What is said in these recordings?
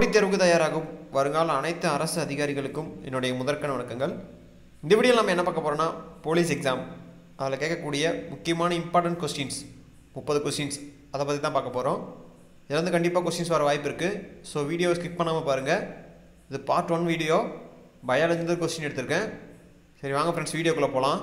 போட்டித் தேர்வுக்கு தயாராகும் வருங்கால அனைத்து அரசு அதிகாரிகளுக்கும் என்னுடைய முதற்கண் வணக்கங்கள். இந்த வீடியோவில் நம்ம என்ன பார்க்க போகிறோம்னா போலீஸ் எக்ஸாம் அதில் கேட்கக்கூடிய முக்கியமான இம்பார்ட்டன்ட் கொஸ்டின்ஸ் 30 கொஸ்டின்ஸ் அதை பற்றி தான் பார்க்க போகிறோம். இதில் வந்து கண்டிப்பாக கொஸ்டின்ஸ் வர வாய்ப்பு இருக்குது. ஸோ வீடியோவை ஸ்கிப் பண்ணாமல் பாருங்கள். இது பார்ட் 1 வீடியோ. பயாலஜி கொஸ்டின் எடுத்திருக்கேன். சரி வாங்க ஃப்ரெண்ட்ஸ் வீடியோக்குள்ளே போகலாம்.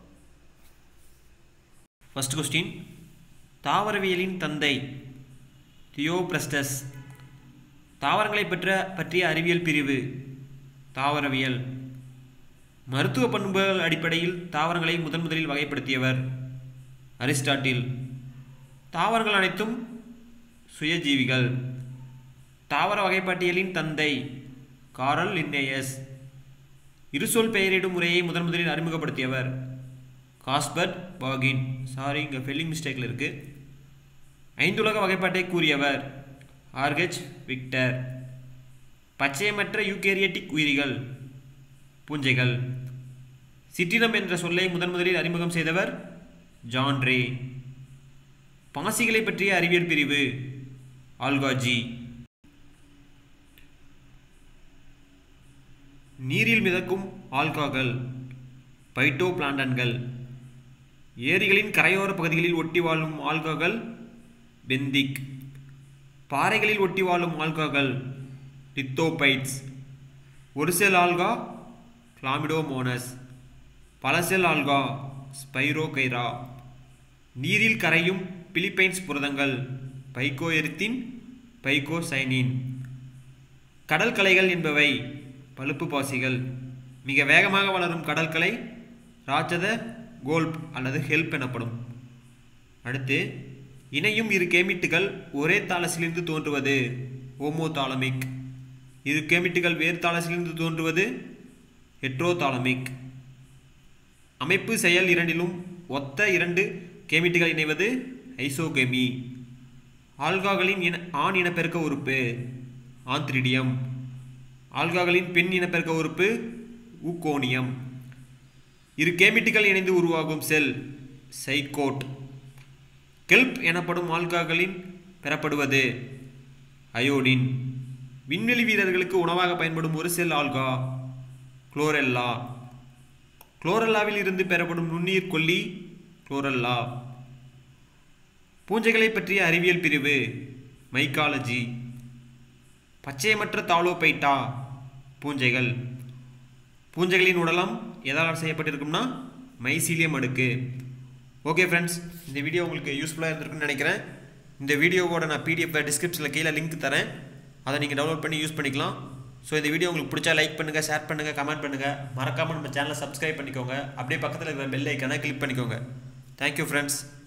ஃபர்ஸ்ட் கொஸ்டின், தாவரவியலின் தந்தை தியோப்ரஸ்டஸ். தாவரங்களை பற்றிய அறிவியல் பிரிவு தாவரவியல். மருத்துவ பண்புகள் அடிப்படையில் தாவரங்களை முதலில் வகைப்படுத்தியவர் அரிஸ்டாட்டில். தாவரங்கள் அனைத்தும் சுயஜீவிகள். தாவர வகைப்பாட்டியலின் தந்தை கார்ல் லின்னேயஸ். இருசொல் பெயரிடும் முறையை முதலில் அறிமுகப்படுத்தியவர் காஸ்பர்ட் பாகின். சாரி, இங்கே ஸ்பெல்லிங் மிஸ்டேக்கில் இருக்குது. ஐந்துலக வகைப்பாட்டை கூறியவர் ஆர்ஹெச் விக்டர். பச்சையமற்ற யூகேரியட்டிக் உயிரிகள் பூஞ்சைகள். சிற்றினம் என்ற சொல்லை முதலில் அறிமுகம் செய்தவர் ஜான் ரே. பாசிகளை பற்றிய அறிவியல் பிரிவு ஆல்காஜி. நீரில் மிதக்கும் ஆல்காக்கள் பைட்டோபிளான்டன்கள். ஏரிகளின் கரையோர பகுதிகளில் ஒட்டி வாழும் ஆல்காக்கள் பெந்திக். பாறைகளில் ஒட்டி வாழும் ஆல்காக்கள் லித்தோபைட்ஸ். ஒரு செல் ஆல்கா கிளாமிடோமோனஸ். பல செல் ஆல்கா ஸ்பைரோகைரா. நீரில் கரையும் பிலிப்பைன்ஸ் புரதங்கள் பைகோஎரித்தின் பைகோசைனின். கடல் களைகள் என்பவை பழுப்பு பாசிகள். மிக வேகமாக வளரும் கடற்கலை ராட்சத கோல்ப் அல்லது ஹெல்ப் எனப்படும். அடுத்து, இணையும் இரு கேமிட்டுகள் ஒரே தாலசிலிருந்து தோன்றுவது ஹோமோதாலமிக். இரு கேமிட்டுகள் வேறு தாலசிலிருந்து தோன்றுவது ஹெட்ரோதாலமிக். அமைப்பு செயல் இரண்டிலும் ஒத்த இரண்டு கேமிட்டுகள் இணைவது ஐசோகெமி. ஆல்காக்களின் ஆண் இனப்பெருக்க உறுப்பு ஆந்த்ரிடியம். ஆல்காக்களின் பெண் இனப்பெருக்க உறுப்பு ஊக்கோனியம். இரு கேமிட்டுகள் இணைந்து உருவாகும் செல் சைகோட். கெல்ப் எனப்படும் ஆல்காக்களின் பெறப்படுவது அயோடின். விண்வெளி வீரர்களுக்கு உணவாக பயன்படும் ஒரு செல் ஆல்கா குளோரெல்லா. குளோரெல்லாவில் இருந்து பெறப்படும் நுண்ணுயிர் கொல்லி குளோரெல்லா. பூஞ்சைகளை பற்றிய அறிவியல் பிரிவு மைக்காலஜி. பச்சையமற்ற தாலோபைட்டா பூஞ்சைகள். பூஞ்சைகளின் உடலம் எதால் செய்யப்பட்டிருக்கும்னா மைசீலியம் அடுக்கு. ஓகே ஃப்ரெண்ட்ஸ், இந்த வீடியோ உங்களுக்கு யூஸ்ஃபுல்லாக இருந்திருக்குன்னு நினைக்கிறேன். இந்த வீடியோவோட நான் PDF டிஸ்கிரிப்ஷனில் கீழே லிங்க் தரேன். அதை நீங்கள் டவுன்லோட் பண்ணி யூஸ் பண்ணிக்கலாம். ஸோ இந்த வீடியோ உங்களுக்கு பிடிச்சா லைக் பண்ணுங்கள், ஷேர் பண்ணுங்கள், கமெண்ட் பண்ணுங்கள். மறக்காமல் நம்ம சேனலை சப்ஸ்கிரைப் பண்ணிக்கோங்க. அப்படியே பக்கத்தில் இருக்கிற பெல் ஐக்கானை கிளிக் பண்ணிக்கோங்க. Thank you friends.